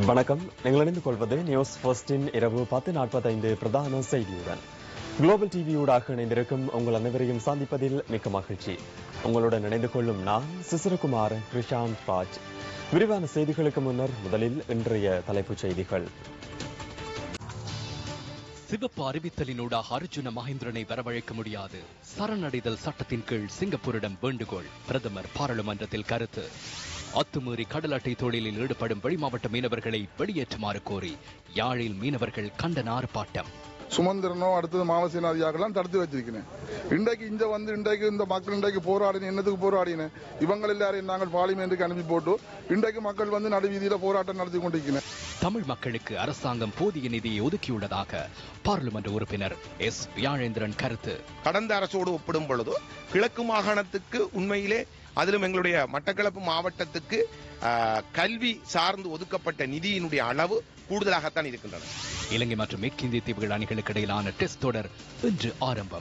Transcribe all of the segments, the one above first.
வணக்கம். நீங்கள் இணைந்து கொள்வது நியூஸ் ஃபர்ஸ்டின் இரவு 10:45 பிரதான செய்தியுடன். குளோபல் டிவியூடாக இணைந்திருக்கும் உங்கள் அனைவரையும் சந்திப்பதில் மிக்க மகிழ்ச்சி. உங்களுடன் இணைந்து கொள்ளும் நான் சிசிரகுமார் கிருஷாந்த் ராஜ். விரிவான செய்திகளுக்கு முன்னர் முதலில் இன்றைய தலைப்புச் செய்திகள். சிவப்பு அறிவித்தலினூடாக அர்ஜுன மகேந்திரனை வரவழைக்க முடியாது. சரணடைதல் சட்டத்தின் கீழ் சிங்கப்பூரிடம் வேண்டுகோள். பிரதமர் பாராளுமன்றத்தில் கருத்து. அத்துமீறி கடல் அட்டை தொழிலில் ஈடுபடும் வெளிமாவட்ட மீனவர்களை வெளியேற்றுமாறு கோரி யாழில் மீனவர்கள் கண்டன ஆர்ப்பாட்டம். சுமந்திரனோ அடுத்தது மாவசேனாதியாக்கெல்லாம் தடுத்து வச்சிருக்கிறேன். இன்றைக்கு இந்த மக்கள் இன்றைக்கு போராடின என்னத்துக்கு போராடின இவங்க எல்லாரையும் நாங்கள் பார்லிமெண்ட்டுக்கு அனுப்பி போட்டு இன்றைக்கு மக்கள் நடுவீதியில போராட்டம் நடத்தி கொண்டிருக்கிறேன். தமிழ் மக்களுக்கு அரசாங்கம் போதிய நிதியை ஒதுக்கியுள்ளதாக பாராளுமன்ற உறுப்பினர் எஸ் வியாழேந்திரன் கருத்து. கடந்த அரசோடு ஒப்பிடும் பொழுது கிழக்கு மாகாணத்துக்கு உண்மையிலே அதிலும் எங்களுடைய மட்டக்களப்பு மாவட்டத்துக்கு கல்வி சார்ந்து ஒதுக்கப்பட்ட நிதியினுடைய அளவு கூடுதலாகத்தான் இருக்கின்றன. இலங்கை மற்றும் மேற்கிந்திய தீவுகள் அணிகளுக்கு இடையிலான டெஸ்ட் தொடர் இன்று ஆரம்பம்.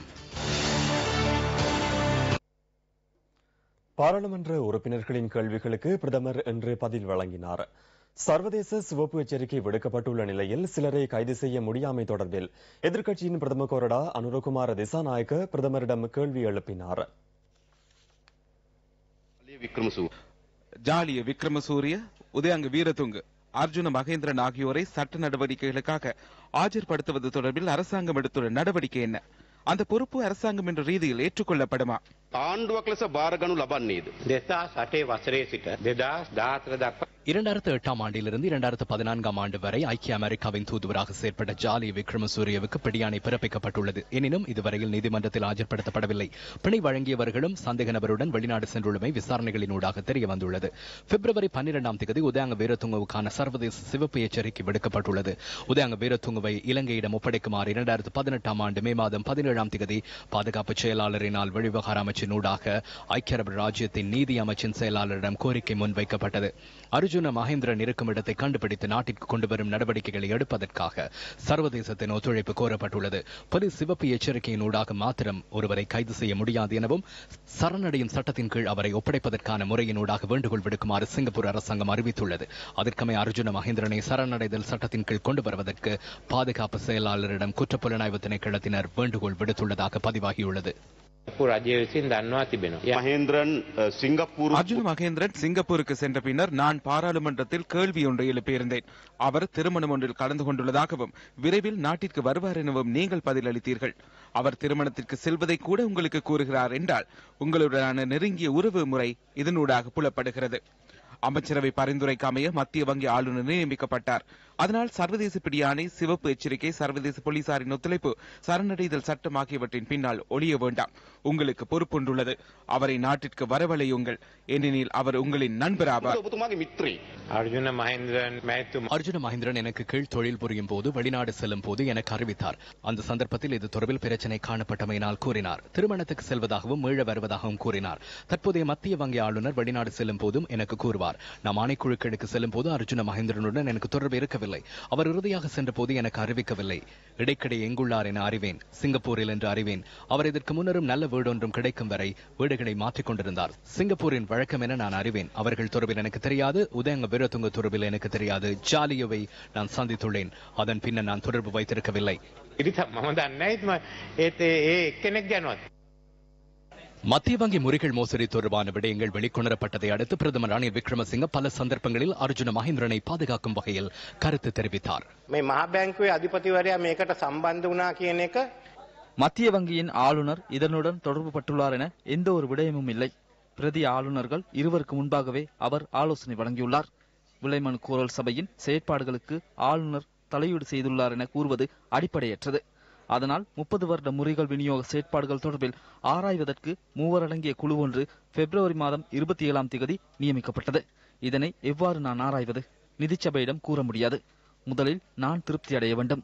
பாராளுமன்ற உறுப்பினர்களின் கேள்விகளுக்கு பிரதமர் இன்று பதில் வழங்கினார். சர்வதேச சிவப்பு எச்சரிக்கை விடுக்கப்பட்டுள்ள நிலையில் சிலரை கைது செய்ய முடியாமை தொடர்பில் எதிர்க்கட்சியின் பிரதம கொறடா அனுரகுமார திசாநாயக்க பிரதமரிடம் கேள்வி எழுப்பினார். ஜாலிய விக்ரமசூரிய, உதயங்க வீரதுங்க, அர்ஜுன மகேந்திரன் ஆகியோரை சட்ட நடவடிக்கைகளுக்காக ஆஜர்படுத்துவது தொடர்பில் அரசாங்கம் எடுத்துள்ள நடவடிக்கை என்ன? அந்த பொறுப்பு அரசாங்கம் என்ற ரீதியில் ஏற்றுக்கொள்ளப்படுமா? ආණ්ඩුවක් ලෙස බාරගනු ලබන්නේද? 2008 වසරේ සිට 2014 දක්වා 2008 ஆண்டிலிருந்து 2014 ஆண்டு வரை ஐக்கிய அமெரிக்காவின் தூதுவராக செயற்பட்ட ஜாலிய விக்ரமசூரியவுக்கு பிடியாணை பிறப்பிக்கப்பட்டுள்ளது. எனினும் இதுவரையில் நீதிமன்றத்தில் ஆஜர்படுத்தப்படவில்லை. பிணை வழங்கியவர்களும் சந்தேக நபருடன் வெளிநாடு சென்றுள்ளமை விசாரணைகளினூடாக தெரிய வந்துள்ளது. பிப்ரவரி 12ஆம் தேதி உதயங்க வீரதுங்கவுக்கான சர்வதேச சிவப்பு எச்சரிக்கை விடுக்கப்பட்டுள்ளது. உதயங்க வீரதுங்கவை இலங்கையிடம் ஒப்படைக்குமாறு 2018ஆம் ஆண்டு மே மாதம் 17ஆம் தேதி பாதுகாப்பு செயலாளரினால் வெளிவிவகார அமைச்சினூடாக ஐக்கிய அரபு ராஜ்யத்தின் நீதி அமைச்சின் செயலாளரிடம் கோரிக்கை முன்வைக்கப்பட்டது. அர்ஜுன மகேந்திரன் இருக்கும் இடத்தை கண்டுபிடித்து நாட்டிற்கு கொண்டு வரும் நடவடிக்கைகளை எடுப்பதற்காக சர்வதேசத்தின் ஒத்துழைப்பு கோரப்பட்டுள்ளது. போலீஸ் சிவப்பு எச்சரிக்கையினூடாக மாத்திரம் ஒருவரை கைது செய்ய முடியாது எனவும் சரணடையும் சட்டத்தின் கீழ் அவரை ஒப்படைப்பதற்கான முறையினூடாக வேண்டுகோள் விடுக்குமாறு சிங்கப்பூர் அரசாங்கம் அறிவித்துள்ளது. அதற்கமை அர்ஜுன மகேந்திரனை சரணடைதல் சட்டத்தின் கீழ் கொண்டு வருவதற்கு பாதுகாப்பு செயலாளரிடம் குற்றப்புலனாய்வு திணைக்களத்தினர் வேண்டுகோள் விடுத்துள்ளதாக பதிவாகியுள்ளது. அர்ஜுன மகேந்திரன் சிங்கப்பூருக்கு சென்ற பின்னர் நான் பாராளுமன்றத்தில் கேள்வி ஒன்றை எழுப்பியிருந்தேன். அவர் திருமணம் ஒன்றில் கலந்து கொண்டுள்ளதாகவும் விரைவில் நாட்டிற்கு வருவார் எனவும் நீங்கள் பதிலளித்தீர்கள். அவர் திருமணத்திற்கு செல்வதை கூட உங்களுக்கு கூறுகிறார் என்றால் உங்களுடனான நெருங்கிய உறவு முறை இதனூடாக புலப்படுகிறது. அமைச்சரவை பரிந்துரைக்கு அமைய மத்திய வங்கி ஆளுநர் நியமிக்கப்பட்டார். அதனால் சர்வதேச பிடியாணை, சிவப்பு எச்சரிக்கை, சர்வதேச போலீசாரின் ஒத்துழைப்பு, சரணடைதல் சட்டம் ஆகியவற்றின் பின்னால் ஒளிய வேண்டாம். உங்களுக்கு பொறுப்புண்டுள்ளது. அவரை நாட்டிற்கு வரவழையுங்கள். ஏனெனில் அவர் உங்களின் நண்பராவார். அர்ஜுன மகேந்திரன் எனக்கு கீழ் தொழில் புரியும் போது வெளிநாடு செல்லும் போது எனக்கு அறிவித்தார். அந்த சந்தர்ப்பத்தில் இது தொடர்பில் பிரச்சனை காணப்பட்டமையினால் கூறினார். திருமணத்துக்கு செல்வதாகவும் மீள வருவதாகவும் கூறினார். தற்போதைய மத்திய வங்கி ஆளுநர் வெளிநாடு செல்லும் போதும் எனக்கு கூறுவார். நாம் ஆணைக்குழுக்களுக்கு செல்லும் போது அர்ஜுன மகேந்திரனுடன் எனக்கு தொடர்பு இருக்கவில்லை. அவர் இறுதியாக சென்ற போது எனக்கு அறிவிக்கவில்லை. இடைக்கிடையே எங்குள்ளார் என அறிவேன். சிங்கப்பூரில் என்று அறிவேன். அவர் இதற்கு முன்னரும் நல்ல வீடு ஒன்றும் கிடைக்கும் வரை வீடுகளை மாற்றிக் கொண்டிருந்தார். சிங்கப்பூரின் வழக்கம் என நான் அறிவேன். அவர்கள் தொடர்பில் எனக்கு தெரியாது. உதயங்க வீரதுங்க தொடர்பில் எனக்கு தெரியாது. ஜாலியவை நான் சந்தித்துள்ளேன். அதன் பின்னர் நான் தொடர்பு வைத்திருக்கவில்லை. மத்திய வங்கி முறைகள் மோசடி தொடர்பான விடயங்கள் வெளிக்கொணரப்பட்டதை அடுத்து பிரதமர் ரணில் விக்ரமசிங்க பல சந்தர்ப்பங்களில் அர்ஜுன மகேந்திரனை பாதுகாக்கும் வகையில் கருத்து தெரிவித்தார். மத்திய வங்கியின் ஆளுநர் இதனுடன் தொடர்பு பட்டுள்ளார் என எந்த ஒரு விடயமும் இல்லை. பிரதி ஆளுநர்கள் இருவருக்கு முன்பாகவே அவர் ஆலோசனை வழங்கியுள்ளார். விலைமனு கோரல் சபையின் செயற்பாடுகளுக்கு ஆளுநர் தலையீடு செய்துள்ளார் என கூறுவது அடிப்படையற்றது. அதனால் 30 வருட முறைகள் விநியோக செயற்பாடுகள் தொடர்பில் ஆராய்வதற்கு 3 அடங்கிய குழு ஒன்று பிப்ரவரி மாதம் 27ஆம் தேதி நியமிக்கப்பட்டது. இதனை எவ்வாறு நான் ஆராய்வது? நிதிச்சபையிடம் கூற முடியாது. முதலில் நான் திருப்தி அடைய வேண்டும்.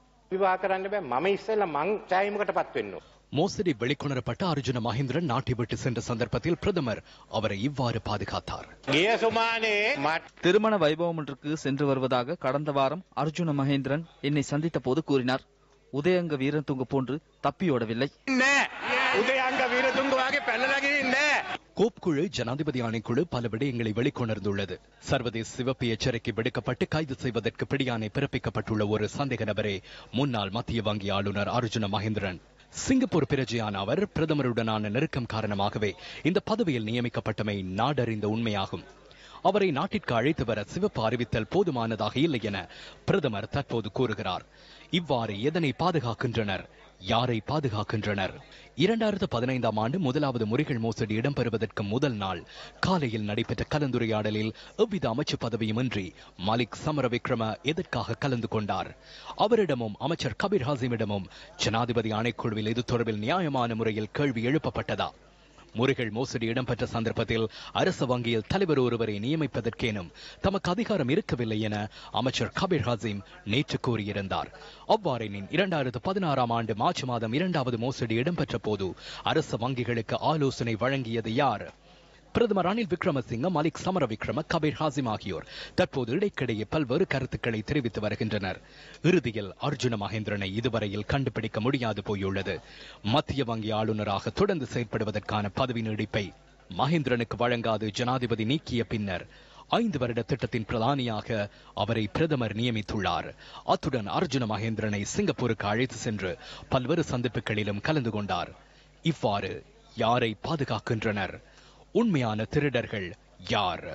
மோசடி வெளிக்கொணரப்பட்ட அர்ஜுன மகேந்திரன் நாட்டை விட்டு சென்ற சந்தர்ப்பத்தில் பிரதமர் அவரை இவ்வாறு பாதுகாத்தார். திருமண வைபவம் ஒன்றுக்கு சென்று வருவதாக கடந்த வாரம் அர்ஜுன மகேந்திரன் என்னை சந்தித்த போது கூறினார். உதயங்க வீரதுங்க போன்று தப்பியோடவில்லை. கோப் குழு ஜனாதிபதி ஆணைக்குழு பல விடயங்களை வெளிக்கொணர்ந்துள்ளது. சர்வதேச சிவப்பு எச்சரிக்கை விடுக்கப்பட்டு கைது செய்வதற்கு பிடியாணை பிறப்பிக்கப்பட்டுள்ள ஒரு சந்தேக நபரே முன்னாள் மத்திய வங்கி ஆளுநர் அர்ஜுன மகேந்திரன். சிங்கப்பூர் பிரஜையான அவர் பிரதமருடனான நெருக்கம் காரணமாகவே இந்த பதவியில் நியமிக்கப்பட்டமை நாடறிந்த உண்மையாகும். அவரை நாட்டிற்கு அழைத்து வர சிவப்பு அறிவித்தல் போதுமானதாக இல்லை என பிரதமர் தற்போது கூறுகிறார். இவ்வாறு எதனை பாதுகாக்கின்றனர், யாரை பாதுகாக்கின்றனர்? 2015ஆம் ஆண்டு முதலாவது முறைகள் மோசடி இடம்பெறுவதற்கு முதல் நாள் காலையில் நடைபெற்ற கலந்துரையாடலில் எவ்வித அமைச்சு பதவியுமின்றி மலிக் சமரவிக்ரம எதற்காக கலந்து கொண்டார்? அவரிடமும் அமைச்சர் கபீர் ஹாசிமிடமும் ஜனாதிபதி ஆணைக்குழுவில் இது தொடர்பில் நியாயமான முறையில் கேள்வி எழுப்பப்பட்டதா? முறைகள் மோசடி இடம்பெற்ற சந்தர்ப்பத்தில் அரசு வங்கியில் தலைவர் ஒருவரை நியமிப்பதற்கேனும் தமக்கு அதிகாரம் இருக்கவில்லை என அமைச்சர் கபீர் ஹாசிம் நேற்று கூறியிருந்தார். அவ்வாறெனின் 2016ஆம் ஆண்டு மார்ச் மாதம் 2வது மோசடி இடம்பெற்ற போது அரசு வங்கிகளுக்கு ஆலோசனை வழங்கியது யார்? பிரதமர் ரணில் விக்ரமசிங்க, மலிக் சமரவிக்ரம, கபீர் ஹாசிம் ஆகியோர் தற்போது இடைக்கிடையே பல்வேறு கருத்துக்களை தெரிவித்து வருகின்றனர். இறுதியில் அர்ஜுன மகேந்திரனை இதுவரையில் கண்டுபிடிக்க முடியாது போயுள்ளது. மத்திய வங்கி ஆளுநராக தொடர்ந்து செயல்படுவதற்கான பதவி நீடிப்பை மகேந்திரனுக்கு வழங்காது ஜனாதிபதி நீக்கிய பின்னர் 5 வருட திட்டத்தின் பிரதானியாக அவரை பிரதமர் நியமித்துள்ளார். அத்துடன் அர்ஜுன மகேந்திரனை சிங்கப்பூருக்கு அழைத்து சென்று பல்வேறு சந்திப்புகளிலும் கலந்து கொண்டார். இவ்வாறு யாரை பாதுகாக்கின்றனர்? உண்மையான திருடர்கள் யார்?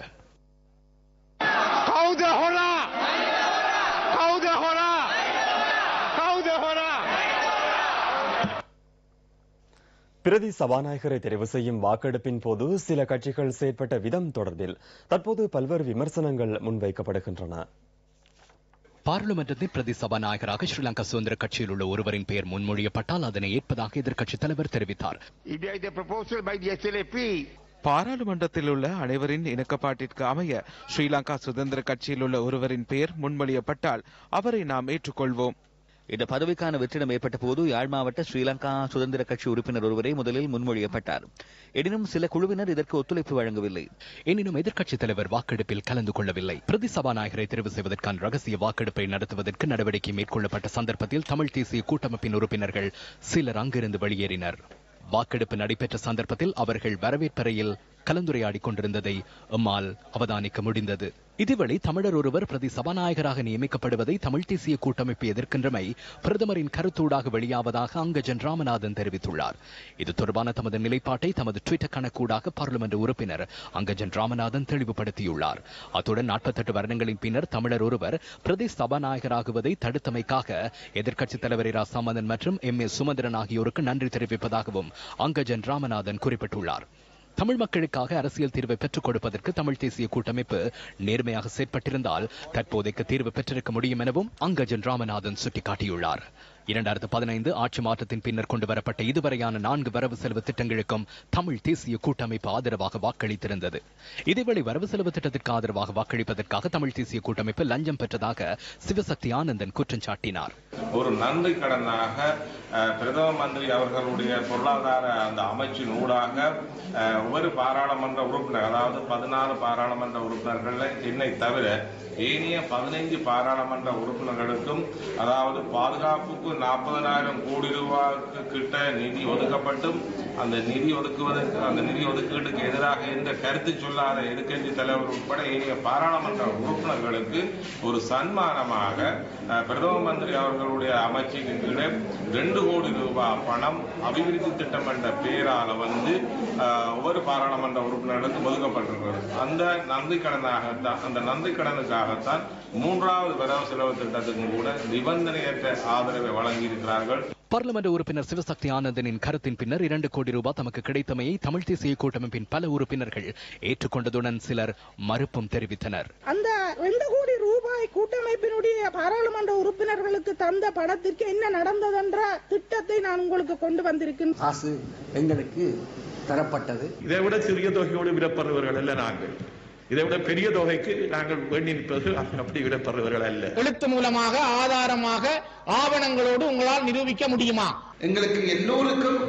பிரதி சபாநாயகரை தெரிவு செய்யும் வாக்கெடுப்பின் போது சில கட்சிகள் செயற்பட்ட விதம் தொடர்பில் தற்போது பல்வேறு விமர்சனங்கள் முன்வைக்கப்படுகின்றன. பாராளுமன்றத்தில் பிரதி சபாநாயகராக ஸ்ரீலங்கா சுதந்திர கட்சியில் உள்ள ஒருவரின் பெயர் முன்மொழியப்பட்டால் அதனை ஏற்பதாக எதிர்க்கட்சித் தலைவர் தெரிவித்தார். பாராளுமன்றத்தில் உள்ள அனைவரின் இணக்கப்பாட்டிற்கு அமைய ஸ்ரீலங்கா சுதந்திர கட்சியில் உள்ள ஒருவரின் பெயர் முன்மொழியப்பட்டால் அவரை நாம் ஏற்றுக்கொள்வோம். இந்த பதவிக்கான வெற்றிடம் ஏற்பட்ட போது யாழ் மாவட்ட ஸ்ரீலங்கா சுதந்திர கட்சி உறுப்பினர் ஒருவரை முதலில் முன்மொழியப்பட்டார். எனினும் சில குழுவினர் இதற்கு ஒத்துழைப்பு வழங்கவில்லை. எனினும் எதிர்க்கட்சித் தலைவர் வாக்கெடுப்பில் கலந்து கொள்ளவில்லை. பிரதி சபாநாயகரை தெரிவு செய்வதற்கான ரகசிய வாக்கெடுப்பை நடத்துவதற்கு நடவடிக்கை மேற்கொள்ளப்பட்ட சந்தர்ப்பத்தில் தமிழ் தேசிய கூட்டமைப்பின் உறுப்பினர்கள் சிலர் அங்கிருந்து வெளியேறினர். வாக்கெடுப்பு நடைபெற்ற சந்தர்ப்பத்தில் அவர்கள் வரவேற்பறையில் கலந்துரையாடிக் கொண்டிருந்ததை எம்மால் அவதானிக்க முடிந்தது. இதுவரை தமிழர் ஒருவர் பிரதி சபாநாயகராக நியமிக்கப்படுவதை தமிழ் தேசிய கூட்டமைப்பு எதிர்க்கின்றமை பிரதமரின் கருத்தூடாக வெளியாவதாக அங்கஜன் ராமநாதன் தெரிவித்துள்ளார். இது தொடர்பான தமது நிலைப்பாட்டை தமது ட்விட்டர் கணக்கூடாக பார்லிமெண்ட் உறுப்பினர் அங்கஜன் ராமநாதன் தெளிவுபடுத்தியுள்ளார். அத்துடன் 48 வருடங்களின் பின்னர் தமிழர் ஒருவர் பிரதி சபாநாயகராகுவதை தடுத்தமைக்காக எதிர்க்கட்சித் தலைவர் இரா சம்பந்தன் மற்றும் MA சுமந்திரன் ஆகியோருக்கு நன்றி தெரிவிப்பதாகவும் அங்கஜன் ராமநாதன் குறிப்பிட்டுள்ளார். தமிழ் மக்களுக்காக அரசியல் தீர்வை பெற்றுக் கொடுப்பதற்கு தமிழ் தேசிய கூட்டமைப்பு நேர்மையாக செயற்பட்டிருந்தால் தற்போதைக்கு தீர்வு பெற்றிருக்க முடியும் எனவும் அங்கஜன் ராமநாதன் சுட்டிக்காட்டியுள்ளார். 2015 ஆட்சி மாற்றத்தின் பின்னர் கொண்டுவரப்பட்ட இதுவரையான 4 வரவு செலவு திட்டங்களுக்கும் தமிழ் தேசிய கூட்டமைப்பு ஆதரவாக வாக்களித்திருந்தது. இதேவேளை வரவு செலவு திட்டத்திற்கு ஆதரவாக வாக்களிப்பதற்காக தமிழ் தேசிய கூட்டமைப்பு லஞ்சம் பெற்றதாக சிவசக்தி ஆனந்தன் குற்றம் சாட்டினார். ஒரு நன்றி கடனாக பிரதம மந்திரி அவர்களுடைய பொருளாதார அந்த அமைச்சின் ஊடாக ஒவ்வொரு பாராளுமன்ற உறுப்பினர், அதாவது 14 பாராளுமன்ற உறுப்பினர்கள் என்னை தவிர ஏனைய 15 பாராளுமன்ற உறுப்பினர்களுக்கும், அதாவது பாதுகாப்புக்கு 40,000 கோடி ரூபாய்க்கு கிட்ட நிதி ஒதுக்கப்பட்டும் அந்த நிதி ஒதுக்கீட்டுக்கு எதிராக எந்த கருத்து சொல்லாத எதிர்க்கட்சி தலைவர் உட்பட ஏனைய பாராளுமன்ற உறுப்பினர்களுக்கு ஒரு சன்மானமாக பிரதம மந்திரி அவர்களுடைய அமைச்சின் கீழே 2 கோடி ரூபாய் பணம் அபிவிருத்தி திட்டம் என்ற பெயரால ஒவ்வொரு பாராளுமன்ற உறுப்பினர்களுக்கும் ஒதுக்கப்பட்டிருக்கிறது. அந்த நன்றி கடனுக்காகத்தான் 3வது வரவு செலவு திட்டத்துக்கும் கூட நிபந்தனையற்ற ஆதரவை வழங்கியிருக்கிறார்கள். பார்லிமெண்ட் உறுப்பினர் சிவசக்தி ஆனந்தனின் கருத்தின் பின்னர் 2 கோடி ரூபாய் தமக்கு கிடைத்தமையை தமிழ் தேசிய கூட்டமைப்பின் பல உறுப்பினர்கள் ஏற்றுக்கொண்டதுடன் சிலர் மறுப்பும் தெரிவித்தனர். அந்த 2 கோடி ரூபாய் கூட்டமைப்பினுடைய பாராளுமன்ற உறுப்பினர்களுக்கு தந்த பணத்திற்கு என்ன நடந்ததென்ற திட்டத்தை நான் உங்களுக்கு கொண்டு வந்திருக்கிறேன். காசு எங்களுக்கு தரப்பட்டது. இதை விட சிறிய தொகையோடு விடப்படுறவர்கள் அல்ல நாங்கள். இதை விட பெரிய தொகைக்கு நாங்கள் வேண்டி நிற்பது அப்படி விடப்படுறவர்கள் அல்ல. எழுத்து மூலமாக ஆதாரமாக ஆவணங்களோடு உங்களால் நிரூபிக்க முடியுமா? எங்களுக்கு எல்லோருக்கும்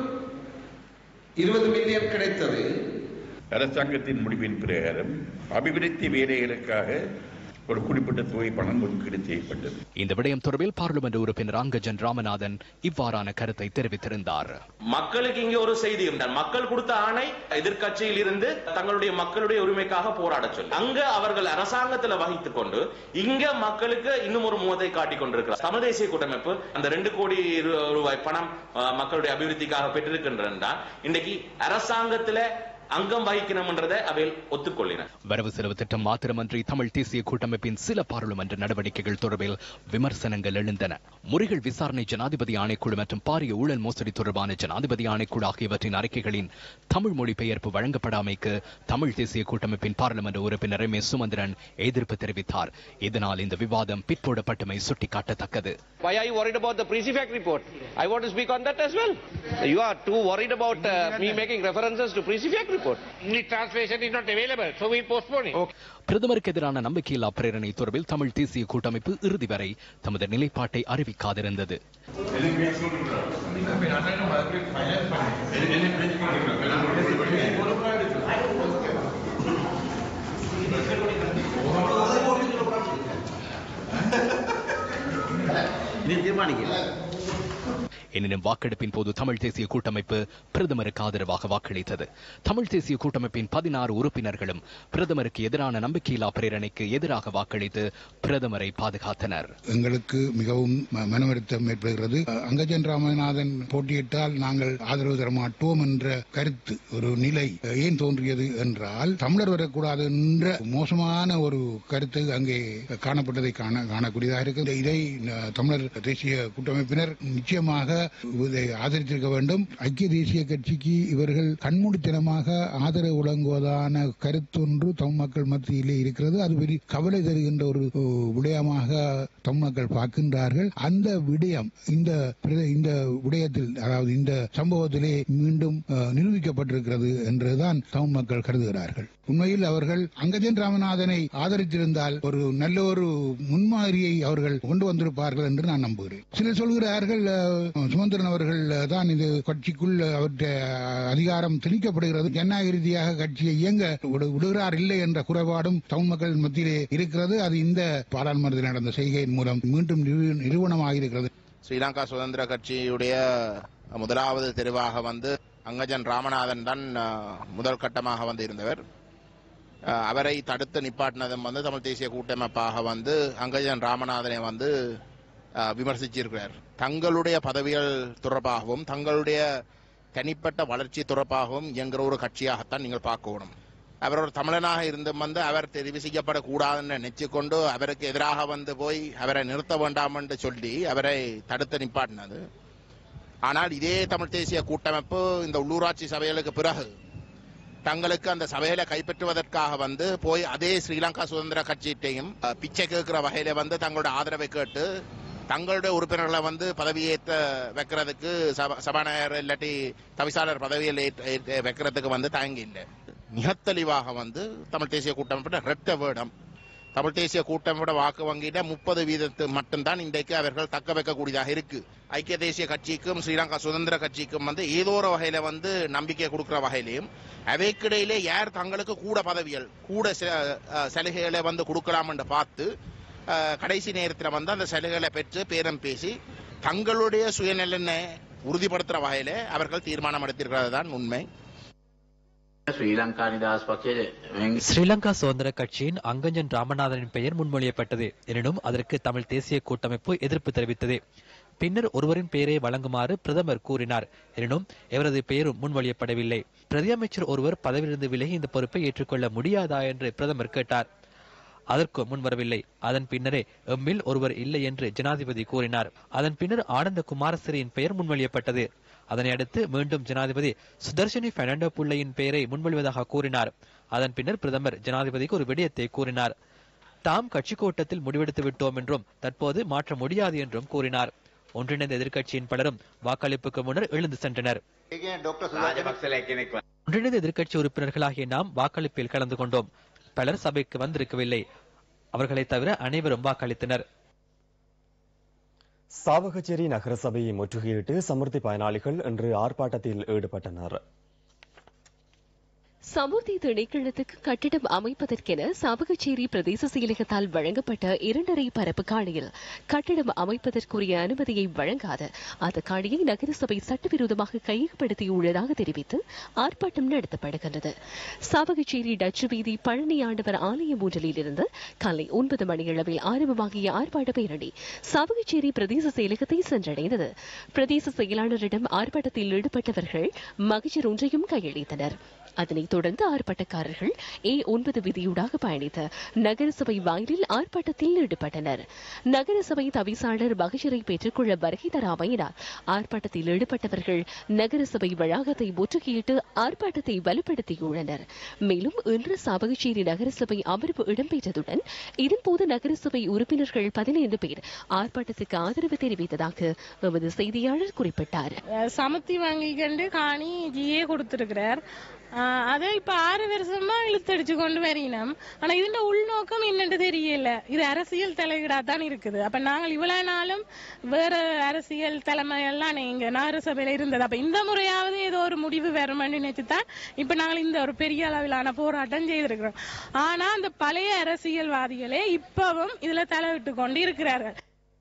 20 மில்லியன் கிடைத்தது. அரசாங்கத்தின் முடிவின் பிரகாரம் அபிவிருத்தி வேலைகளுக்காக ஒரு குறிப்பிட்ட தொகை பணம் ஒதுக்கீடு செய்யப்பட்டது. இந்த விடயம் தொடர்பில் பார்லிமெண்ட் உறுப்பினர் அங்கஜன் ராமநாதன் இவ்வாறான கருத்தை தெரிவித்திருந்தார். மக்களுக்கு இங்கே ஒரு செய்தி இருந்தால் மக்கள் கொடுத்த ஆணை எதிர்க்கட்சியில் இருந்து தங்களுடைய மக்களுடைய உரிமைக்காக போராட சொல்லி அங்க அவர்கள் அரசாங்கத்தில் வகித்துக் கொண்டு இங்க மக்களுக்கு இன்னும் ஒரு முகத்தை காட்டிக் கொண்டிருக்கிறார். தமிழ் தேசிய கூட்டமைப்பு அந்த 2 கோடி ரூபாய் பணம் மக்களுடைய அபிவிருத்திக்காக பெற்றிருக்கின்றன. இன்றைக்கு அரசாங்கத்தில் அங்கம் வகிக்கணும்ன்றதை அவையில் ஒத்துக்கொள்ளின. வரவு செலவு திட்டம் மாத்திரமன்றி தமிழ் தேசிய கூட்டமைப்பின் சில பாராளுமன்ற நடவடிக்கைகள் தொடர்பில் விமர்சனங்கள் எழுந்தன. முறைகள் விசாரணை ஜனாதிபதி ஆணைக்குழு மற்றும் பாரிய ஊழல் மோசடி தொடர்பான ஜனாதிபதி ஆணைக்குழு ஆகியவற்றின் அறிக்கைகளின் தமிழ் மொழிபெயர்ப்பு வழங்கப்படாமைக்கு தமிழ் தேசிய கூட்டமைப்பின் பாராளுமன்ற உறுப்பினர் எம். சுமந்திரன் எதிர்ப்பு தெரிவித்தார். இதனால் இந்த விவாதம் பிற்போடப்பட்டமை சுட்டிக்காட்டத்தக்கது. Why are you worried about the Precifact report? I want to speak on that as well. You are too worried about me making references to Precifact report. English translation is not available, so we postpone it. Okay. பிரதமருக்கு எதிரான நம்பிக்கையில்லா பிரேரணை தொடர்பில் தமிழ் தேசிய கூட்டமைப்பு இறுதி வரை தமது நிலைப்பாட்டை அறிவிக்காதிருந்தது. எனினும் வாக்கெடுப்பின் போது தமிழ் தேசிய கூட்டமைப்பு பிரதமருக்கு ஆதரவாக வாக்களித்தது. தமிழ் தேசிய கூட்டமைப்பின் 16 உறுப்பினர்களும் பிரதமருக்கு எதிரான நம்பிக்கையில்லா பிரேரணைக்கு எதிராக வாக்களித்து பிரதமரை பாதுகாத்தனர். எங்களுக்கு மிகவும் மனவருத்தம் ஏற்படுகிறது. அங்கஜன் ராமநாதன் போட்டியிட்டால் நாங்கள் ஆதரவு தர மாட்டோம் என்ற கருத்து ஒரு நிலை ஏன் தோன்றியது என்றால் தமிழர் வரக்கூடாது என்ற மோசமான ஒரு கருத்து அங்கே காணப்பட்டதை காணக்கூடியதாக இருக்கிறது. இதை தமிழர் தேசிய கூட்டமைப்பினர் நிச்சயமாக ஆதரித்திருக்க வேண்டும். ஐக்கிய தேசிய கட்சிக்கு இவர்கள் கண்மூடித்தனமாக ஆதரவு வழங்குவதான கருத்தொன்று தமிழ் மக்கள் மத்தியிலே இருக்கிறது. அது பெரிய கவலை தருகின்ற ஒரு விடயமாக தமிழ் மக்கள் பார்க்கின்றார்கள். அந்த விடயம் இந்த விடயத்தில், அதாவது இந்த சம்பவத்திலே மீண்டும் நிரூபிக்கப்பட்டிருக்கிறது என்றுதான் தமிழ் மக்கள் கருதுகிறார்கள். உண்மையில் அவர்கள் அங்கஜன் ராமநாதனை ஆதரித்திருந்தால் ஒரு நல்ல ஒரு முன்மாதிரியை அவர்கள் கொண்டு வந்திருப்பார்கள் என்று நான் நம்புகிறேன். சிலர் சொல்கிறார்கள் சுமந்திரன் அவர்கள் தான் இது கட்சிக்குள் அவருடைய அதிகாரம் திணிக்கப்படுகிறது, ஜனநாயக ரீதியாக கட்சியை இயங்க விடுகிறார் இல்லை என்ற குறைபாடும் தமிழ் மக்கள் மத்தியிலே இருக்கிறது. அது இந்த பாராளுமன்றத்தில் நடந்த செய்கையின் மூலம் மீண்டும் நிறுவனமாக இருக்கிறது. ஸ்ரீலங்கா சுதந்திர கட்சியுடைய முதலாவது தெரிவாக அங்கஜன் ராமநாதன் தான் முதல் கட்டமாக இருந்தவர். அவரை தடுத்து நிப்பாட்டினதும் தமிழ் தேசிய கூட்டமைப்பாக அங்கஜன் ராமநாதனை விமர்சிச்சிருக்கிறார். தங்களுடைய பதவிகள் தொடர்பாகவும் தங்களுடைய தனிப்பட்ட வளர்ச்சி தொடர்பாகவும் இயங்குகிற ஒரு கட்சியாகத்தான் நீங்கள் பார்க்கணும். அவர் ஒரு தமிழனாக இருந்தும் அவர் தெரிவு செய்யப்படக்கூடாதுன்னு நினைச்சுக்கொண்டு அவருக்கு எதிராக போய் அவரை நிறுத்த வேண்டாம் என்று சொல்லி அவரை தடுத்து நிப்பாட்டினது. ஆனால் இதே தமிழ் தேசிய கூட்டமைப்பு இந்த உள்ளூராட்சி சபைகளுக்கு பிறகு தங்களுக்கு அந்த சபையில கைப்பற்றுவதற்காக போய் அதே ஸ்ரீலங்கா சுதந்திர கட்சியிட்டையும் பிச்சை கேட்கிற வகையில தங்களுடைய ஆதரவை கேட்டு தங்களுடைய உறுப்பினர்களை பதவியேற்ற வைக்கிறதுக்கு சபாநாயகர் இல்லாட்டி தவிசாளர் பதவியில் வைக்கிறதுக்கு தாங்கி இல்லை. மிக தெளிவாக தமிழ் தேசிய கூட்டமைப்பு ரெட்ட வேடம் தமிழ் தேசிய கூட்டமைப்போட வாக்கு வங்கியில 30% மட்டும்தான் இன்றைக்கு அவர்கள் தக்க வைக்கக்கூடியதாக இருக்கு. ஐக்கிய தேசிய கட்சிக்கும் ஸ்ரீலங்கா சுதந்திர கட்சிக்கும் ஏதோ ஒரு வகையில நம்பிக்கை கொடுக்கிற வகையிலையும் அவைக்கிடையிலே யார் தங்களுக்கு கூட பதவிகள் கூட சலுகைகளை கொடுக்கலாம் என்று பார்த்து கடைசி நேரத்தில் அந்த சலுகைகளை பெற்று பேரம் பேசி தங்களுடைய சுயநலனை உறுதிப்படுத்துற வகையில அவர்கள் தீர்மானம் எடுத்திருக்கிறது தான் உண்மை. ஸ்ரீலங்கா சுதந்திர கட்சியின் அங்கஜன் ராமநாதனின் பெயர் முன்மொழியப்பட்டது. எனினும் அதற்கு தமிழ் தேசிய கூட்டமைப்பு எதிர்ப்பு தெரிவித்தது. பின்னர் ஒருவரின் பெயரை வழங்குமாறு பிரதமர் கூறினார். எனினும் எவரது பெயரும் முன்மொழியப்படவில்லை. பிரதி அமைச்சர் ஒருவர் பதவியிலிருந்து விலகி இந்த பொறுப்பை ஏற்றுக்கொள்ள முடியாதா என்று பிரதமர் கேட்டார். அதற்கு முன்வரவில்லை. அதன் பின்னரே எம்மில் ஒருவர் இல்லை என்று ஜனாதிபதி கூறினார். அதன் பின்னர் ஆனந்த குமாரசிறியின் பெயர் முன்மொழியப்பட்டது. அதனை அடுத்து மீண்டும் ஜனாதிபதி சுதர்ஷினி பெர்னாண்டோ புள்ளையின் பெயரை முன்மொழிவதாக கூறினார். அதன் பின்னர் பிரதமர் ஜனாதிபதிக்கு ஒரு விடயத்தை கூறினார். தாம் கட்சி கூட்டத்தில் முடிவெடுத்து விட்டோம் என்றும் தற்போது மாற்ற முடியாது என்றும் கூறினார். ஒன்றிணைந்த எதிர்க்கட்சியின் பலரும் வாக்களிப்புக்கு முன்னர் எழுந்து சென்றனர். ஒன்றிணைந்த எதிர்க்கட்சி உறுப்பினர்களாகிய நாம் வாக்களிப்பில் கலந்து கொண்டோம். பலர் சபைக்கு வந்திருக்கவில்லை. அவர்களை தவிர அனைவரும் வாக்களித்தனர். சாவகச்சேரி நகர சபையை முற்றுகையிட்டு சமுர்த்தி பயனாளிகள் இன்று ஆர்ப்பாட்டத்தில் ஈடுபட்டனர். சமுர்த்தி திணைக்களத்துக்கு கட்டிடம் அமைப்பதற்கென சாவகச்சேரி பிரதேச செயலகத்தால் வழங்கப்பட்ட 2.5 பரப்பு காணியில் கட்டிடம் அமைப்பதற்குரிய அனுமதியை வழங்காத அந்த காணியை நகரசபை சட்டவிரோதமாக கையகப்படுத்தியுள்ளதாக தெரிவித்து ஆர்ப்பாட்டம் நடத்தப்படுகின்றது. சாவகச்சேரி டச்சு வீதி பழனி ஆண்டவர் ஆலயம் ஒன்றில் இருந்து காலை 9 மணியளவில் ஆரம்பமாகிய ஆர்ப்பாட்ட பேரணி சாவகச்சேரி பிரதேச செயலகத்தை சென்றடைந்தது. பிரதேச செயலாளரிடம் ஆர்ப்பாட்டத்தில் ஈடுபட்டவர்கள் மகஜர் ஒன்றையும் கையளித்தனர். அதனைத் தொடர்ந்து ஆர்ப்பாட்டக்காரர்கள் A9 விதியூடாக பயணித்த நகரசபை வாயிலில் ஆர்ப்பாட்டத்தில் ஈடுபட்டனர். நகரசபை தவிசாளர் மகஜரை பெற்றுக்கொள்ள வருகை தராமையினால் ஆர்ப்பாட்டத்தில் ஈடுபட்டவர்கள் நகரசபை வளாகத்தை முற்றுகையிட்டு ஆர்ப்பாட்டத்தை வலுப்படுத்தியுள்ளனர். மேலும் இன்று சாவகச்சேரி நகரசபை அமர்வு இடம்பெற்றதுடன் இதன்போது நகரசபை உறுப்பினர்கள் 15 பேர் ஆர்ப்பாட்டத்துக்கு ஆதரவு தெரிவித்ததாக எமது செய்தியாளர் குறிப்பிட்டார். சமுத்தி வாங்கி கண்டு காணி ஜிஏ கொடுத்திருக்கிறார். அதை இப்ப 6 வருஷமா இழுத்தடிச்சு கொண்டு வரீனம். ஆனா இதுல உள்நோக்கம் என்னன்னு தெரியல. இது அரசியல் தலையீடா தான் இருக்குது. அப்ப நாங்கள் இவ்வளவு நாளும் வேற அரசியல் தலைமை எல்லாம் இங்க நகரசபையில இருந்தது. அப்ப இந்த முறையாவது ஏதோ ஒரு முடிவு வரும்னு நினைச்சுதான் இப்ப நாங்கள் இந்த ஒரு பெரிய அளவிலான போராட்டம் செய்திருக்கிறோம். ஆனா அந்த பழைய அரசியல்வாதிகளே இப்பவும் இதுல தலையிட்டு கொண்டு இருக்கிறார்கள்.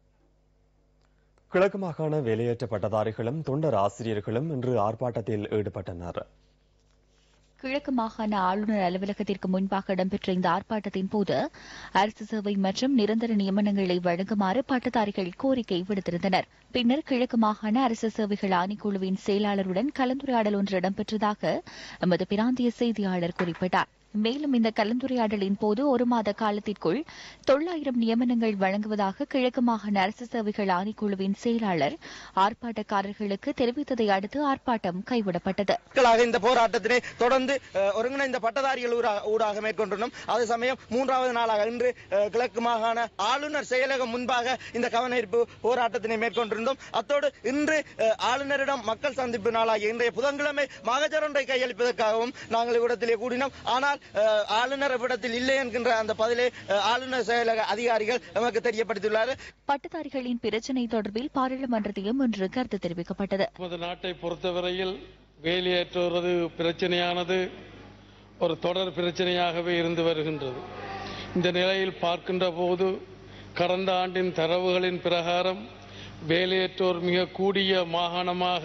கிழக்கு மாகாண வேலையற்ற பட்டதாரிகளும் தொண்டர் ஆசிரியர்களும் இன்று ஆர்ப்பாட்டத்தில் ஈடுபட்டனர். கிழக்கு மாகாண ஆளுநர் அலுவலகத்திற்கு முன்பாக இடம்பெற்ற இந்த ஆர்ப்பாட்டத்தின் போது அரசு சேவை மற்றும் நிரந்தர நியமனங்களை வழங்குமாறு பட்டதாரிகள் கோரிக்கை விடுத்திருந்தனர். பின்னர் கிழக்கு மாகாண அரசு சேவைகள் ஆணைக்குழுவின் செயலாளருடன் கலந்துரையாடல் ஒன்று இடம்பெற்றதாக எமது பிராந்திய செய்தியாளர் குறிப்பிட்டார். மேலும் இந்த கலந்துரையாடலின் போது 1 மாத காலத்திற்குள் 900 நியமனங்கள் வழங்குவதாக கிழக்கு மாகாண அரசு சேவைகள் ஆணைக்குழுவின் செயலாளர் ஆர்ப்பாட்டக்காரர்களுக்கு தெரிவித்ததை அடுத்து ஆர்ப்பாட்டம் கைவிடப்பட்டது. இந்த போராட்டத்தினை தொடர்ந்து ஒருங்கிணைந்த பட்டதாரிகள் ஊடாக மேற்கொண்டிருந்தோம். அதே சமயம் 3வது நாளாக இன்று கிழக்கு மாகாண ஆளுநர் செயலகம் முன்பாக இந்த கவனஈர்ப்பு போராட்டத்தினை மேற்கொண்டிருந்தோம். அத்தோடு இன்று ஆளுநரிடம் மக்கள் சந்திப்பு நாளாகிய இன்றைய புதன்கிழமை மகஜர் ஒன்றை கையளிப்பதற்காகவும் நாங்கள் இவ்விடத்திலே கூடினோம். ஆனால் ஆளுநர் இவ்விடத்தில் இல்லை என்கின்ற அந்த பதிலை ஆளுநர் செயலக அதிகாரிகள் நமக்கு தெரியப்படுத்தியுள்ளார். பட்டதாரிகளின் பிரச்சினை தொடர்பில் பாராளுமன்றத்திலும் இன்று கருத்து தெரிவிக்கப்பட்டது. நமது நாட்டை பொறுத்தவரையில் வேலையேற்றுவது பிரச்சனையானது ஒரு தொடர் பிரச்சனையாகவே இருந்து வருகின்றது. இந்த நிலையில் பார்க்கின்ற போது கடந்த ஆண்டின் தரவுகளின் பிரகாரம் வேலையற்றோர் மிக கூடிய மாகாணமாக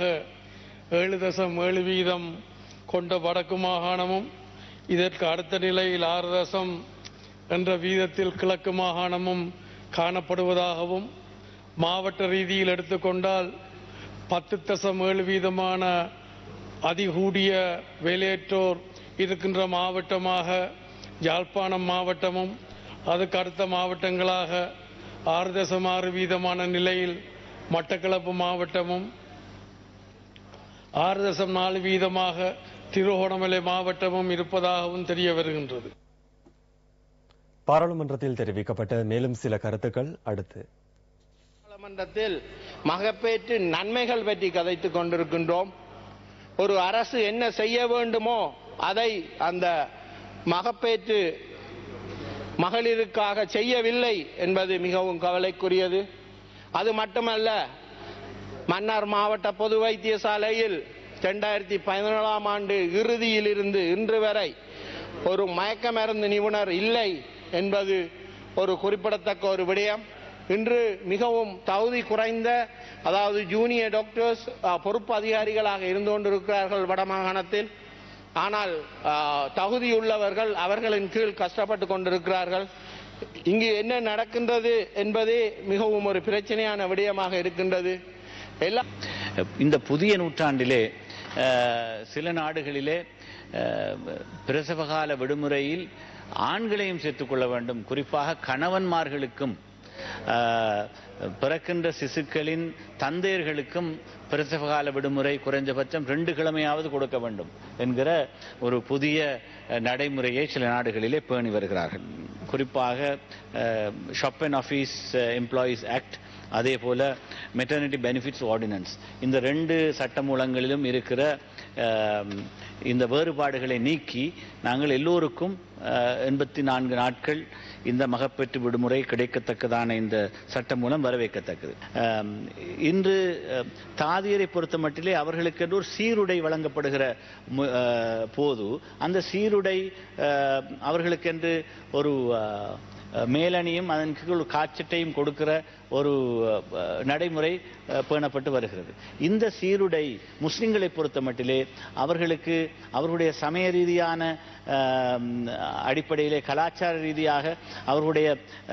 7.7% கொண்ட வடக்கு மாகாணமும் இதற்கு அடுத்த நிலையில் 6% என்ற வீதத்தில் கிழக்கு மாகாணமும் காணப்படுவதாகவும் மாவட்ட ரீதியில் எடுத்துக்கொண்டால் 10.7% அதிகூடிய வேலையற்றோர் இருக்கின்ற மாவட்டமாக யாழ்ப்பாணம் மாவட்டமும் அதுக்கு அடுத்த மாவட்டங்களாக 6.6% நிலையில் மட்டக்களப்பு மாவட்டமும் 6.4% திருகோணமலை மாவட்டமும் இருப்பதாகவும் தெரிய வருகின்றது. பாராளுமன்றத்தில் தெரிவிக்கப்பட்ட மேலும் சில கருத்துக்கள் அடுத்து. பாராளுமன்றத்தில் மகப்பேற்று நன்மைகள் பற்றி கதைத்துக் கொண்டிருக்கின்றோம். ஒரு அரசு என்ன செய்ய வேண்டுமோ அதை அந்த மகப்பேற்று மகளிருக்காக செய்யவில்லை என்பது மிகவும் கவலைக்குரியது. அது மட்டுமல்ல, மன்னார் மாவட்ட பொது வைத்தியசாலையில் 2017ஆம் ஆண்டு இறுதியில் இருந்து இன்று வரை ஒரு மயக்க மருந்து நிபுணர் இல்லை என்பது ஒரு குறிப்பிடத்தக்க ஒரு விடயம். இன்று மிகவும் தகுதி குறைந்த, அதாவது ஜூனியர் டாக்டர்ஸ் பொறுப்பு அதிகாரிகளாக இருந்து கொண்டிருக்கிறார்கள் வடமாகாணத்தில். ஆனால் தகுதியுள்ளவர்கள் அவர்களின் கீழ் கஷ்டப்பட்டு கொண்டிருக்கிறார்கள். இங்கு என்ன நடக்கின்றது என்பதே மிகவும் ஒரு பிரச்சனையான விடயமாக இருக்கின்றது. இந்த புதிய நூற்றாண்டிலே சில நாடுகளிலே பிரசவகால விடுமுறையில் ஆண்களையும் சேர்த்துக் கொள்ள வேண்டும். குறிப்பாக கணவன்மார்களுக்கும் பிறக்கின்ற சிசுக்களின் தந்தையர்களுக்கும் பிரசவகால விடுமுறை குறைந்தபட்சம் 2 கிழமையாவது கொடுக்க வேண்டும் என்கிற ஒரு புதிய நடைமுறையை சில நாடுகளிலே பேணி வருகிறார்கள். குறிப்பாக shop and office employees act அதே போல மெட்டர்னிட்டி பெனிஃபிட்ஸ் ஆர்டினன்ஸ், இந்த 2 சட்டமூலங்களிலும் இருக்கிற இந்த வேறுபாடுகளை நீக்கி நாங்கள் எல்லோருக்கும் 84 நாட்கள் இந்த மகப்பேற்று விடுமுறை கிடைக்கத்தக்கதான இந்த சட்டம் மூலம் வரவேற்கத்தக்கது. இன்று தாதியரை பொறுத்த மட்டிலே அவர்களுக்கென்று ஒரு சீருடை வழங்கப்படுகிற போது அந்த சீருடை அவர்களுக்கென்று ஒரு மேலணியும் அதன் ஒரு காச்சட்டையும் கொடுக்கிற ஒரு நடைமுறை பேணப்பட்டு வருகிறது. இந்த சீருடை முஸ்லிம்களை பொறுத்த மட்டிலே அவர்களுக்கு அவர்களுடைய சமய ரீதியான அடிப்படையிலே கலாச்சார ரீதியாக அவர்களுடைய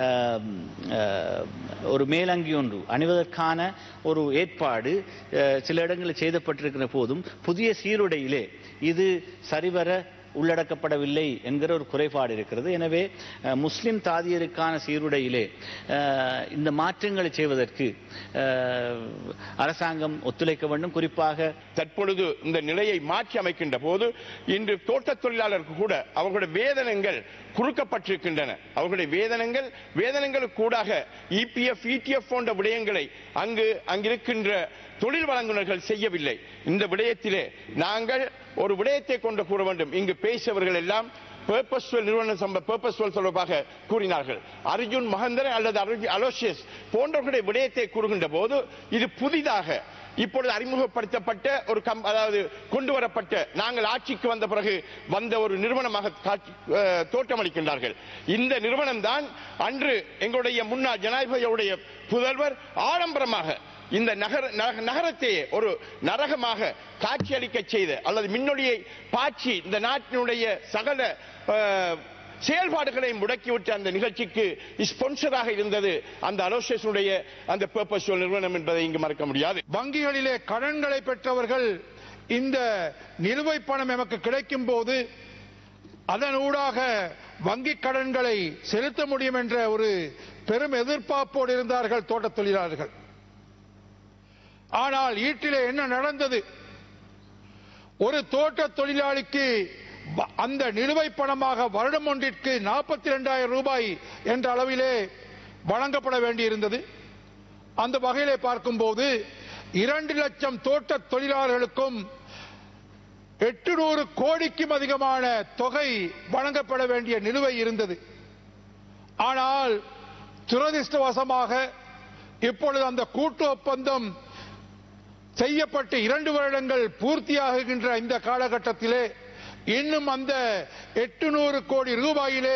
ஒரு மேலங்கி ஒன்று அணிவதற்கான ஒரு ஏற்பாடு சில இடங்களில் செய்யப்பட்டிருக்கிற போதும் புதிய சீருடையிலே இது சரிவர உள்ளடக்கப்படவில்லை என்கிற ஒரு குறைபாடு இருக்கிறது. எனவே முஸ்லிம் தாதியருக்கான சீருடையிலே இந்த மாற்றங்களை செய்வதற்கு அரசாங்கம் ஒத்துழைக்க வேண்டும். குறிப்பாக தற்பொழுது இந்த நிலையை மாற்றி அமைக்கின்ற போது இன்று தோட்ட தொழிலாளருக்கு கூட அவர்களுடைய வேதனங்கள் குறுக்கப்பட்டிருக்கின்றன. அவர்களுடைய வேதனங்களுக்கு கூடாக இபிஎஃப் இடிஎஃப் போன்ற விடயங்களை அங்கிருக்கின்ற தொழில் வழங்குனர்கள் செய்யவில்லை. இந்த விடயத்திலே நாங்கள் ஒரு விடயத்தை கொண்டு கூற வேண்டும். இங்கு பேசியவர்கள் எல்லாம் பர்பஸ்வல் நிறுவனம் பர்பஸ்வல் தொடர்பாக கூறினார்கள். அர்ஜுன் மகந்தரன் அல்லது அலோசியஸ் போன்றவர்களுடைய விடயத்தை கூறுகின்ற போது இது புதிதாக இப்பொழுது அறிமுகப்படுத்தப்பட்ட ஒரு அதாவது கொண்டு வரப்பட்ட நாங்கள் ஆட்சிக்கு வந்த பிறகு வந்த ஒரு நிறுவனமாக தோற்றமளிக்கின்றார்கள். இந்த நிறுவனம் தான் அன்று எங்களுடைய முன்னாள் ஜனாதிபதியுடைய புதல்வர் ஆடம்பரமாக இந்த நகரத்தையே ஒரு நரகமாக காட்சியளிக்க செய்த அல்லது மின்னொலியை பாய்ச்சி இந்த நாட்டினுடைய சகல செயல்பாடுகளை முடக்கிவிட்ட அந்த நிகழ்ச்சிக்கு ஸ்பான்சராக இருந்தது அந்த அலோசியேஷனுடைய அந்த பர்பஸ்வல் நிறுவனம் என்பதை இங்கு மறக்க முடியாது. வங்கிகளிலே கடன்களை பெற்றவர்கள் இந்த நிலுவை பணம் எமக்கு கிடைக்கும் போது அதன் ஊடாக வங்கி கடன்களை செலுத்த முடியும் என்ற ஒரு பெரும் எதிர்பார்ப்போடு இருந்தார்கள் தோட்ட தொழிலாளர்கள். ஆனால் ஈட்டிலே என்ன நடந்தது? ஒரு தோட்ட தொழிலாளிக்கு அந்த நிலுவை பணமாக வருடம் ஒன்றிற்கு 42,000 ரூபாய் என்ற அளவிலே வழங்கப்பட வேண்டியிருந்தது. அந்த வகையிலே பார்க்கும்போது 2 லட்சம் தோட்ட தொழிலாளர்களுக்கும் 800 கோடிக்கும் அதிகமான தொகை வழங்கப்பட வேண்டிய நிலுவை இருந்தது. ஆனால் துரதிர்ஷ்டவசமாக இப்பொழுது அந்த கூட்டு ஒப்பந்தம் செய்யப்பட்டு 2 வருடங்கள் பூர்த்தியாகுகின்ற இந்த காலகட்டத்திலே இன்னும் அந்த 800 கோடி ரூபாயிலே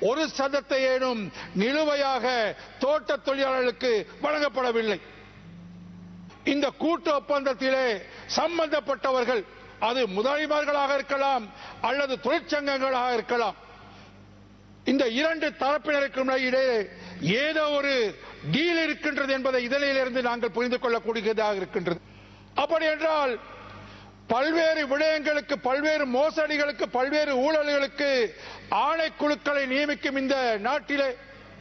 1% நிலுவையாக தோட்ட தொழிலாளர்களுக்கு வழங்கப்படவில்லை. இந்த கூட்டு ஒப்பந்தத்திலே சம்பந்தப்பட்டவர்கள் அது முதலாளிமார்களாக இருக்கலாம் அல்லது தொழிற்சங்கங்களாக இருக்கலாம். இந்த 2 தரப்பினருக்கும் இடையே ஏதோ ஒரு டீல் இருக்கின்றது என்பதை இதழிலிருந்து நாங்கள் புரிந்து கொள்ளக்கூடியதாக இருக்கின்றது. அப்படி என்றால் பல்வேறு விடயங்களுக்கு, பல்வேறு மோசடிகளுக்கு, பல்வேறு ஊழல்களுக்கு ஆணைக்குழுக்களை நியமிக்கும் இந்த நாட்டிலே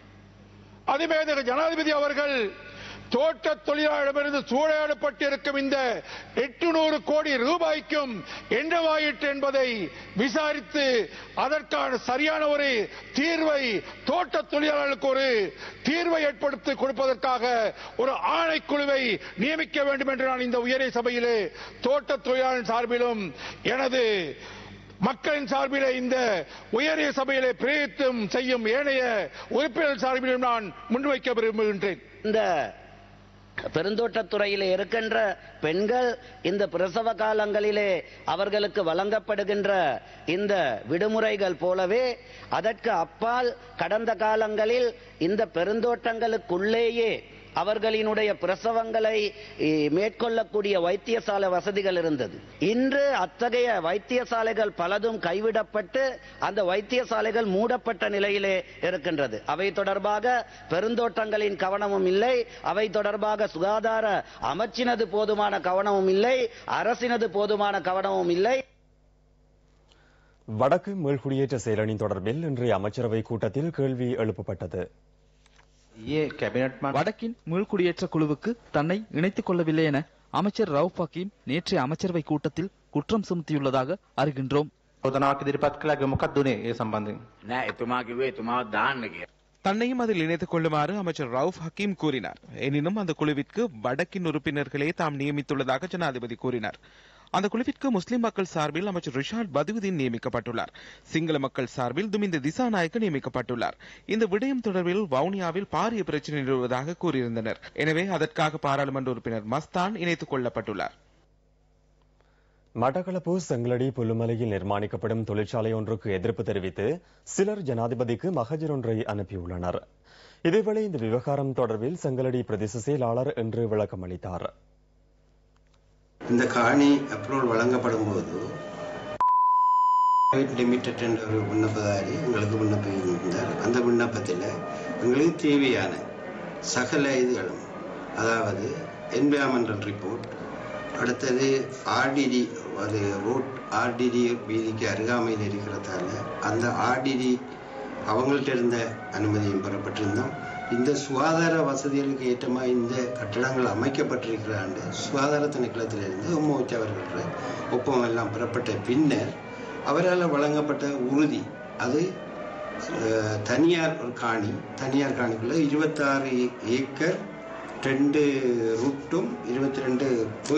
அதிமேதக ஜனாதிபதி அவர்கள் தோட்ட தொழிலாளரிடமிருந்து சூறையாடப்பட்டிருக்கும் இந்த 800 கோடி ரூபாய்க்கும் என்னவாயிற்று என்பதை விசாரித்து அதற்கான சரியான ஒரு தீர்வை தோட்ட தொழிலாளர்களுக்கு ஒரு தீர்வை ஏற்படுத்தி கொடுப்பதற்காக ஒரு ஆணைக்குழுவை நியமிக்க வேண்டும் என்று நான் இந்த உயரிய சபையிலே தோட்ட தொழிலாளர் சார்பிலும் எனது மக்களின் சார்பிலே இந்த உயரிய சபையிலே பிரேரித்தும் செய்யும் ஏனைய உறுப்பினர் சார்பிலும் நான் முன்வைக்க விரும்புகின்றேன். இந்த பெருந்தோட்டத்துறையில் இருக்கின்ற பெண்கள் இந்த பிரசவ காலங்களிலே அவர்களுக்கு வழங்கப்படுகின்ற இந்த விடுமுறைகள் போலவே அதற்கு அப்பால் கடந்த காலங்களில் இந்த பெருந்தோட்டங்களுக்குள்ளேயே அவர்களினுடைய பிரசவங்களை மேற்கொள்ளக்கூடிய வைத்தியசாலை வசதிகள் இருந்தது. இன்று அத்தகைய வைத்தியசாலைகள் பலதும் கைவிடப்பட்டு அந்த வைத்தியசாலைகள் மூடப்பட்ட நிலையிலே இருக்கின்றது. அவை தொடர்பாக பெருந்தோட்டங்களின் கவனமும் இல்லை, அவை தொடர்பாக சுகாதார அமைச்சினது போதுமான கவனமும் இல்லை, அரசினது போதுமான கவனமும் இல்லை. வடக்கு மீள்குடியேற்ற செயலணி தொடர்பில் இன்றைய அமைச்சரவை கூட்டத்தில் கேள்வி எழுப்பப்பட்டது. வடக்கின் மீள்குடியேற்ற குழுவுக்கு தன்னை இணைத்துக் கொள்ளவில்லை என அமைச்சர் ரவுப் ஹக்கீம் நேற்றைய அமைச்சரவை கூட்டத்தில் குற்றம் சுமத்தியுள்ளதாக அறிகின்றோம். தன்னையும் அதில் இணைத்துக் கொள்ளுமாறு அமைச்சர் ரவுப் ஹக்கீம் கூறினார். எனினும் அந்த குழுவிற்கு வடக்கின் உறுப்பினர்களே தாம் நியமித்துள்ளதாக ஜனாதிபதி கூறினார். அந்த குழுவிற்கு முஸ்லிம் மக்கள் சார்பில் அமைச்சர் ரிஷாட் பதுவுதீன் நியமிக்கப்பட்டுள்ளார். சிங்கள மக்கள் சார்பில் துமிந்த திசாநாயக்க நியமிக்கப்பட்டுள்ளார். இந்த விடயம் தொடர்பில் வவுனியாவில் பாரிய பிரச்சனை நிலவுவதாக கூறியிருந்தனர். எனவே அதற்காக பாராளுமன்ற உறுப்பினர் மஸ்தான் இணைத்துக் கொள்ளப்பட்டுள்ளார். மட்டக்களப்பு செங்கலடி புல்லுமலையில் நிர்மாணிக்கப்படும் தொழிற்சாலை ஒன்றுக்கு எதிர்ப்பு தெரிவித்து சிலர் ஜனாதிபதிக்கு மகஜர் ஒன்றை அனுப்பியுள்ளனர். இதேவேளை இந்த விவகாரம் தொடர்பில் செங்கலடி பிரதேச செயலாளர் என்று விளக்கம் அளித்தார். இந்த காணி அப்ரூவல் வழங்கப்படும் போது லிமிடெட் என்ற ஒரு விண்ணப்பதாரி எங்களுக்கு விண்ணப்பித்தார். அந்த விண்ணப்பத்தில் எங்களுக்கு தேவையான சகல இதுகளும், அதாவது என்விரான்மெண்டல் ரிப்போர்ட், அடுத்தது ஆர்டிடி, அது ரோட் ஆர்டிடி வீதிக்கு அருகாமையில் இருக்கிறதால அந்த ஆர்டிடி அவங்கள்ட்ட இருந்த அனுமதியும் பெறப்பட்டிருந்தோம். இந்த சுகாதார வசதிகளுக்கு ஏற்றமாக இந்த கட்டடங்கள் அமைக்கப்பட்டிருக்கிறாண்டு சுகாதார திணைக்களத்திலிருந்து உம்மோச்சு அவர்கள் ஒப்பந்தம் எல்லாம் பெறப்பட்ட பின்னர் அவரால் வழங்கப்பட்ட உறுதி, அது தனியார் ஒரு காணி, தனியார் காணிக்குள்ள 26 ஏக்கர் 2 ரூட்டும் 22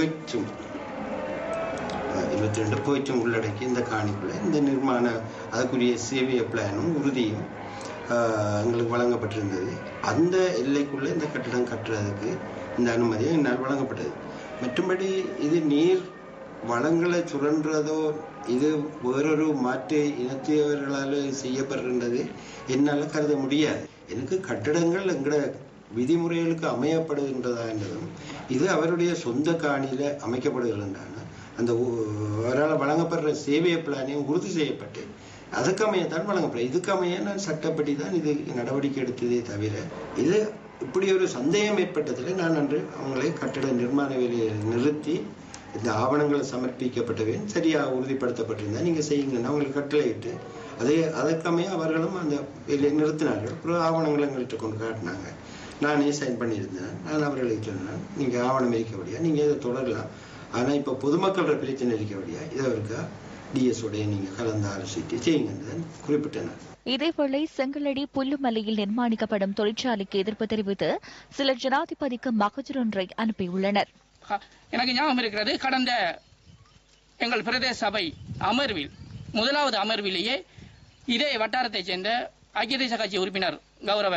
போய்ச்சும் உள்ளடக்கி இந்த காணிக்குள்ள இந்த நிர்மாண அதுக்குரிய சேவைய பிளானும் உறுதியும் எங்களுக்கு வழங்கப்பட்டிருந்தது. அந்த எல்லைக்குள்ள இந்த கட்டடம் கட்டுறதுக்கு இந்த அனுமதி என்னால் வழங்கப்பட்டது. மற்றபடி இது நீர் வளங்களை சுரன்றதோ இது வேறொரு மாற்று இனத்தியவர்களால் செய்யப்படுகின்றது என்னால் கருத முடியாது. எனக்கு கட்டடங்கள் எங்கட விதிமுறைகளுக்கு அமையப்படுகின்றதா என்றதும் இது அவருடைய சொந்த காணியில அமைக்கப்படுகின்றன அந்த அவரால் வழங்கப்படுற சேவைய பிளானையும் உறுதி செய்யப்பட்டு அதுக்கமையத்தான் வழங்கப்படும். இதுக்கமைய நான் சட்டப்படி தான் இது நடவடிக்கை எடுத்ததே தவிர இது இப்படி ஒரு சந்தேகம் ஏற்பட்டதில் நான் அன்று அவங்களை கட்டட நிர்மாண வேலையை நிறுத்தி இந்த ஆவணங்களை சமர்ப்பிக்கப்பட்டவேன் சரியாக உறுதிப்படுத்தப்பட்டிருந்தா நீங்க செய்யுங்கன்னா அவங்களுக்கு கட்டளையிட்டு அதற்கமைய அவர்களும் அந்த வேலையை நிறுத்தினார்கள். அப்புறம் ஆவணங்களை எங்கள்கிட்ட கொண்டு காட்டினாங்க. நானே சைன் பண்ணியிருந்தேன். நான் அவர்களுக்கு சொன்னேன், நீங்க ஆவணம் இருக்கபடியா நீங்க இதை தொடரலாம். ஆனா இப்ப பொதுமக்களோட பிரச்சனை இருக்கபடியா இதை இருக்கா டிஎஸ்ஓடைய நீங்க கலந்து ஆலோசித்து செய்யுங்க குறிப்பிட்டனர். இதேவேளை செங்கலடி புல்லுமலையில் நிர்மாணிக்கப்படும் தொழிற்சாலைக்கு எதிர்ப்பு தெரிவித்து சிலர் ஜனாதிபதிக்கு மகஜர் ஒன்றை அனுப்பியுள்ளனர். எனக்கு ஞாபகம் இருக்கிறது, கடந்த எங்கள் பிரதேச சபை அமர்வில் 1வது அமர்விலேயே இதே வட்டாரத்தைச் சேர்ந்த ஐக்கிய தேச கட்சி உறுப்பினர் கௌரவ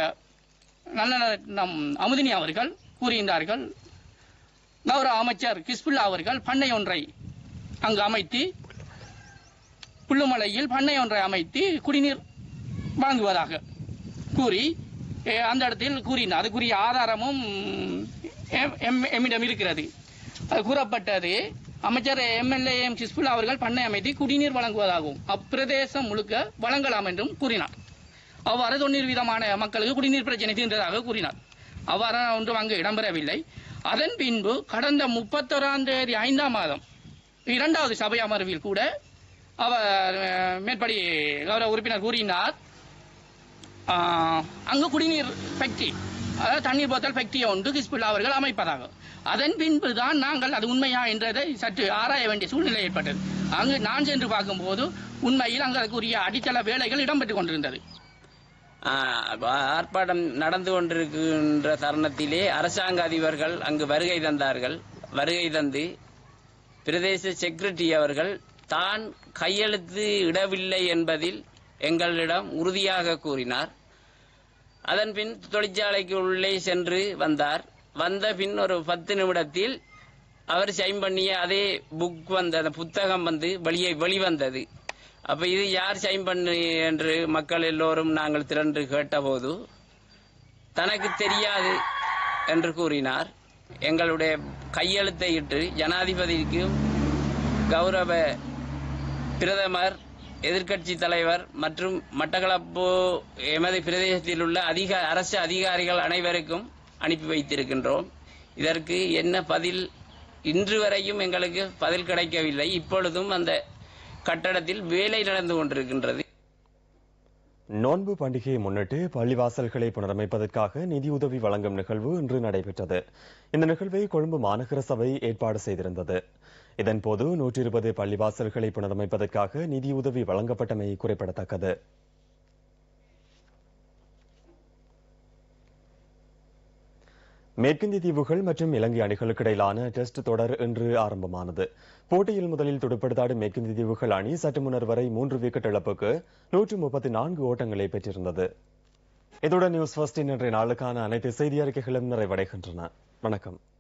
நல்ல அமுதினி அவர்கள் கூறியிருந்தார்கள், கௌரவ அமைச்சர் கிஸ்புல்லா அவர்கள் பண்ணை ஒன்றை அங்கு அமைத்து புல்லுமலையில் பண்ணை ஒன்றை அமைத்து குடிநீர் வழங்குவதாக கூறி அந்த இடத்தில் கூறினார். அதுக்குரிய ஆதாரமும் எம்மிடம் இருக்கிறது. அது கூறப்பட்டது, அமைச்சர் எம்எல்ஏ எம் கிஸ்புல்லா அவர்கள் பண்ணை அமைத்து குடிநீர் வழங்குவதாகவும் அப்பிரதேசம் முழுக்க வழங்கலாம் என்றும் கூறினார். அவ்வாறு 90% மக்களுக்கு குடிநீர் பிரச்சனை தீர்ந்ததாக கூறினார். அவ்வாறு ஒன்றும் அங்கு இடம்பெறவில்லை. அதன் பின்பு கடந்த 31ஆம் தேதி 5ஆம் மாதம் 2வது சபை அமர்வில் கூட அவர் மேற்படி கௌரவ உறுப்பினர் கூறினார், அங்கு குடிநீர் ஃபேக்டரி, அதாவது தண்ணீர் போத்தல் ஃபேக்டரியை ஒன்று கிஸ்புல்லா அவர்கள் அமைப்பதாக. அதன் பின்புதான் நாங்கள் அது உண்மையா என்றதை சற்று ஆராய வேண்டிய சூழ்நிலை ஏற்பட்டது. அங்கு நான் சென்று பார்க்கும்போது உண்மையில் அங்கு அதுக்குரிய அடித்தள வேலைகள் இடம்பெற்றுக் கொண்டிருந்தது. ஆர்ப்பாட்டம் நடந்து கொண்டிருக்கின்ற தருணத்திலே அரசாங்க அதிபர்கள் அங்கு வருகை தந்தார்கள். வருகை தந்து பிரதேச செக்ரட்டரி அவர்கள் தான் கையெழுத்து இடவில்லை என்பதில் எங்களிடம் உறுதியாக கூறினார். அதன் பின் தொழிற்சாலைக்கு உள்ளே சென்று வந்தார். வந்த பின் ஒரு 10 நிமிடத்தில் அவர் சைன் பண்ணிய அதே புக் அந்த புத்தகம் வெளிவந்தது. அப்ப இது யார் சைன் பண்ணு என்று மக்கள் எல்லோரும் நாங்கள் திரண்டு கேட்டபோது தனக்கு தெரியாது என்று கூறினார். எங்களுடைய கையெழுத்தை இட்டு ஜனாதிபதிக்கும் கௌரவ பிரதமர், எதிர்க்கட்சி தலைவர் மற்றும் மட்டக்களப்பு எமது பிரதேசத்தில் உள்ள அரசு அதிகாரிகள் அனைவருக்கும் அனுப்பி வைத்திருக்கின்றோம். இதற்கு என்ன பதில் இன்று வரையும் எங்களுக்கு பதில் கிடைக்கவில்லை. இப்பொழுதும் அந்த கட்டடத்தில் வேலை நடந்து கொண்டிருக்கின்றது. நோன்பு பண்டிகையை முன்னிட்டு பள்ளிவாசல்களை புனரமைப்பதற்காக நிதியுதவி வழங்கும் நிகழ்வு இன்று நடைபெற்றது. இந்த நிகழ்வை கொழும்பு மாநகர சபை ஏற்பாடு செய்திருந்தது. இதன்போது 120 பள்ளிவாசல்களை புனரமைப்பதற்காக நிதியுதவி வழங்கப்பட்டமை குறிப்பிடத்தக்கது. மேற்கிந்திய தீவுகள் மற்றும் இலங்கை அணிகளுக்கு இடையிலான டெஸ்ட் தொடர் இன்று ஆரம்பமானது. போட்டியில் முதலில் துடுப்படுத்தாடும் மேற்கிந்திய தீவுகள் அணி சற்று முன்னர் வரை 3 விக்கெட் இழப்புக்கு 134 ஓட்டங்களை பெற்றிருந்தது. இதுடன் நியூஸ் ஃபர்ஸ்ட் இன்றைய நாளுக்கான அனைத்து செய்தி அறிக்கைகளும் நிறைவடைகின்றன. வணக்கம்.